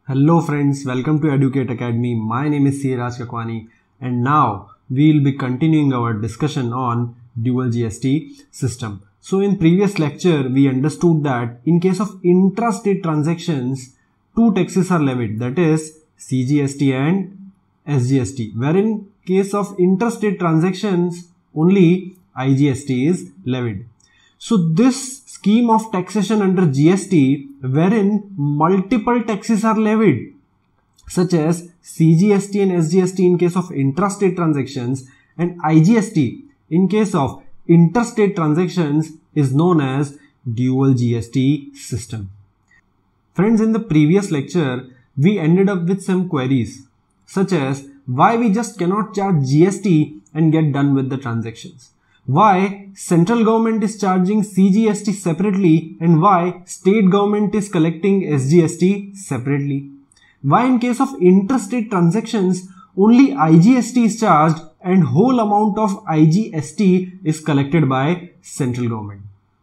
Hello friends, welcome to Educate Academy. My name is C. Raj Kakwani and now we will be continuing our discussion on dual GST system. So in previous lecture we understood that in case of intrastate transactions, two taxes are levied, that is CGST and SGST, wherein case of interstate transactions only IGST is levied. So this scheme of taxation under GST wherein multiple taxes are levied such as CGST and SGST in case of intrastate transactions and IGST in case of interstate transactions is known as dual GST system. Friends, in the previous lecture we ended up with some queries such as why we just cannot charge GST and get done with the transactions. Why central government is charging CGST separately and why state government is collecting SGST separately. Why in case of interstate transactions only IGST is charged and whole amount of IGST is collected by central government.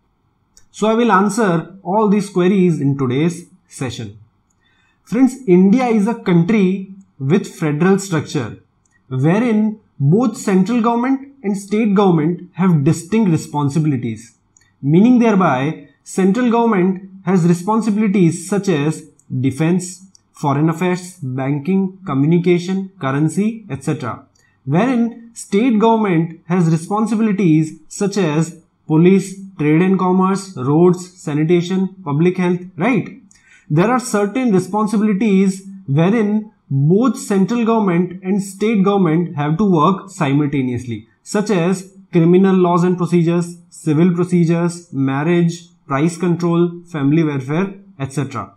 So I will answer all these queries in today's session. Friends, India is a country with federal structure wherein both central government and state government have distinct responsibilities, meaning thereby central government has responsibilities such as defense, foreign affairs, banking, communication, currency, etc. Wherein state government has responsibilities such as police, trade and commerce, roads, sanitation, public health, right? There are certain responsibilities wherein both central government and state government have to work simultaneously, such as criminal laws and procedures, civil procedures, marriage, price control, family welfare, etc.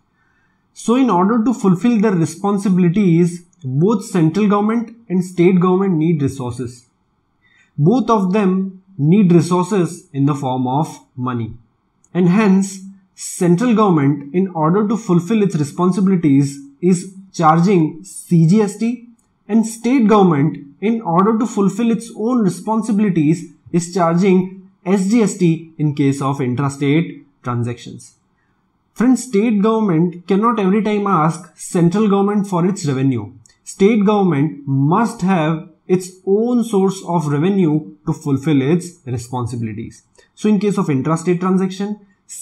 So in order to fulfill their responsibilities, both central government and state government need resources. Both of them need resources in the form of money. And hence, central government, in order to fulfill its responsibilities, is charging CGST, and state government, in order to fulfill its own responsibilities, is charging SGST in case of intrastate transactions. Friends, state government cannot every time ask central government for its revenue. State government must have its own source of revenue to fulfill its responsibilities. So in case of intrastate transaction,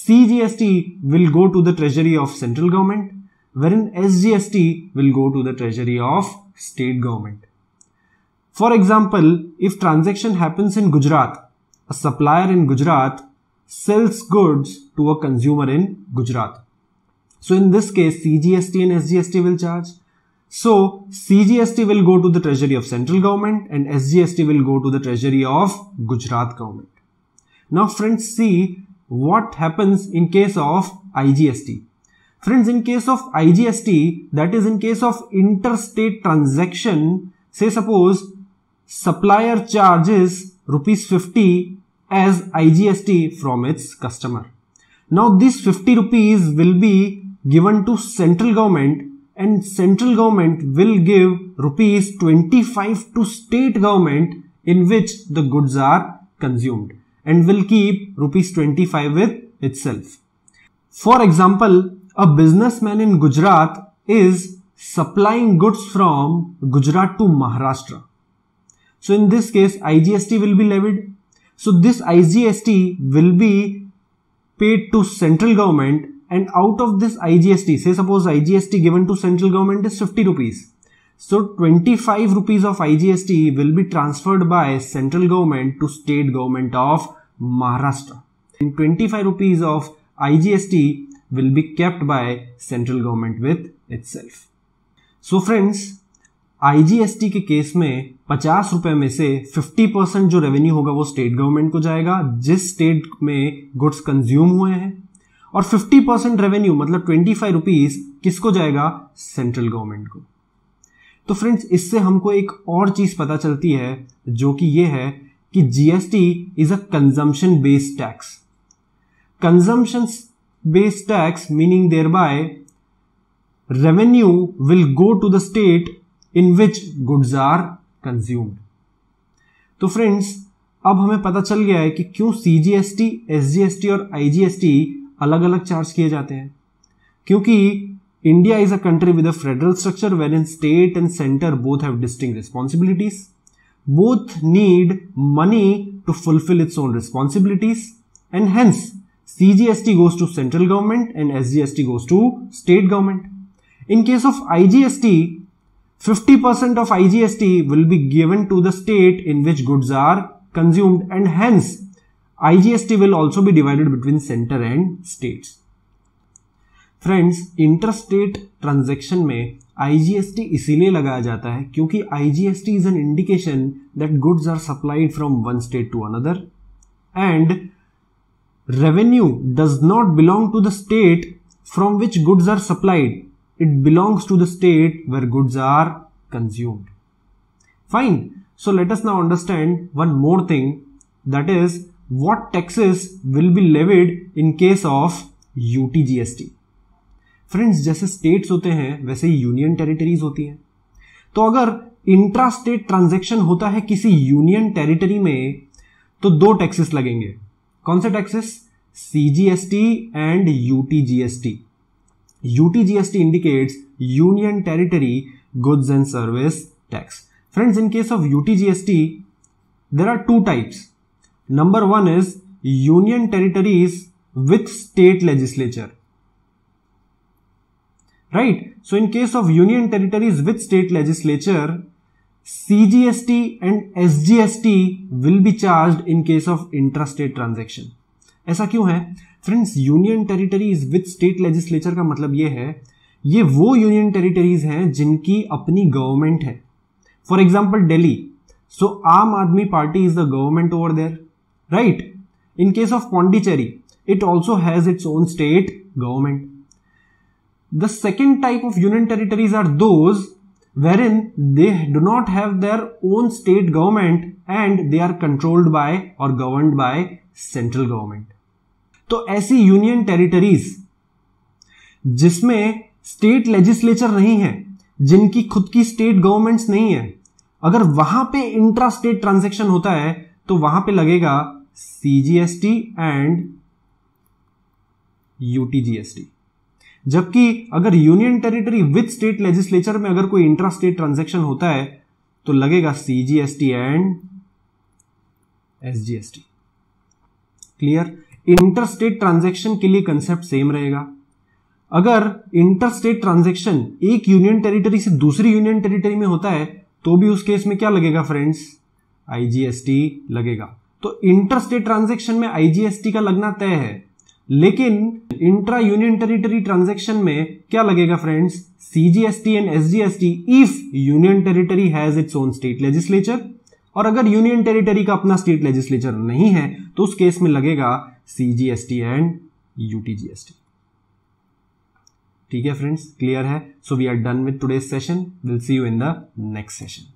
CGST will go to the treasury of central government, wherein SGST will go to the treasury of state government. For example, if transaction happens in Gujarat, a supplier in Gujarat sells goods to a consumer in Gujarat. So in this case, CGST and SGST will charge. So CGST will go to the treasury of central government and SGST will go to the treasury of Gujarat government. Now friends, see what happens in case of IGST. Friends, in case of IGST, that is in case of interstate transaction, say suppose supplier charges ₹50 as IGST from its customer. Now this 50 rupees will be given to central government and central government will give ₹25 to state government in which the goods are consumed and will keep ₹25 with itself. For example, a businessman in Gujarat is supplying goods from Gujarat to Maharashtra. So in this case, IGST will be levied. So this IGST will be paid to central government, and out of this IGST, say suppose IGST given to central government is 50 rupees. So 25 rupees of IGST will be transferred by central government to state government of Maharashtra. And 25 rupees of IGST will be kept by central government with itself. So friends, IGST के case में 50 रुपए में से 50% जो revenue होगा वो state government को जाएगा जिस स्टेट में गुड्स कंज्यूम हुए हैं, और 50% रेवेन्यू मतलब 25 रुपीज किसको जाएगा? सेंट्रल गवर्नमेंट को. तो फ्रेंड्स, इससे हमको एक और चीज पता चलती है जो कि ये है कि GST is a consumption based tax. Consumption based tax, meaning thereby revenue will go to the state in which goods are consumed. तो फ्रेंड्स, अब हमें पता चल गया है कि क्यों CGST, SGST और IGST अलग अलग चार्ज किए जाते हैं. क्योंकि India is a country with a federal structure wherein state and center both have distinct responsibilities. Both need money to fulfill its own responsibilities, and hence CGST goes to central government and SGST goes to state government. In case of IGST, 50% of IGST will be given to the state in which goods are consumed, and hence IGST will also be divided between center and states. Friends, interstate transaction में IGST इसीलिए लगाया जाता है क्योंकि IGST is an indication that goods are supplied from one state to another and revenue does not belong to the state from which goods are supplied, it belongs to the state where goods are consumed. Fine. So let us now understand one more thing, that is what taxes will be levied in case of UTGST. Friends, जैसे states होते हैं वैसे ही union territories होती हैं. तो अगर intra state transaction होता है किसी यूनियन टेरिटरी में तो दो टैक्सेस लगेंगे. कौन से taxes? CGST and UTGST. UTGST indicates union territory goods and service tax. Friends, in case of UTGST, there are two types. Number one is union territories with state legislature. Right? So in case of union territories with state legislature, CGST and SGST will be charged in case of intrastate transaction. ऐसा क्यों है? Friends, union territories with state legislature का मतलब ये है, ये वो union territories हैं जिनकी अपनी गवर्नमेंट है. For example, Delhi. So, Aam Aadmi Party is the government over there, right? In case of Pondicherry, it also has its own state government. The second type of union territories are those wherein they do not have their own state government and they are controlled by or governed by central government. तो ऐसी union territories जिसमें state legislature नहीं है, जिनकी खुद की state governments नहीं है, अगर वहां पे इंट्रा स्टेट ट्रांजैक्शन होता है तो वहां पे लगेगा सीजीएसटी एंड यूटीजीएसटी. जबकि अगर union territory with state legislature में अगर कोई इंट्रा स्टेट ट्रांजैक्शन होता है तो लगेगा CGST and SGST. Clear? Inter state transaction के लिए कंसेप्ट सेम रहेगा. अगर इंटरस्टेट ट्रांजैक्शन एक यूनियन टेरिटरी से दूसरी यूनियन टेरिटरी में होता है तो भी उस केस में क्या लगेगा फ्रेंड्स? आईजीएसटी लगेगा. तो इंटरस्टेट ट्रांजैक्शन में आईजीएसटी का लगना तय है, लेकिन इंट्रा यूनियन टेरिटरी ट्रांजैक्शन में क्या लगेगा friends? CGST and SGST if union territory has its own state legislature. और अगर यूनियन टेरिटरी का अपना स्टेट लेजिस्लेचर नहीं है तो उस केस में लगेगा सीजीएसटी एंड यूटीजीएसटी. ठीक है फ्रेंड्स, क्लियर है? So we are done with today's session. Will see you in the next session.